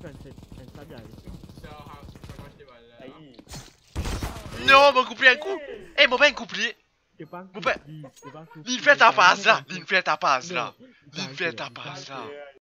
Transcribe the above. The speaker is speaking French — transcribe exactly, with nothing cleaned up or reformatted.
quand c'est instable. Non, mon couplé un coup. Eh, mon ben couplé. Mon ben. L'in fait ta passe là. L'in fait ta passe là. L'in fait ta passe là.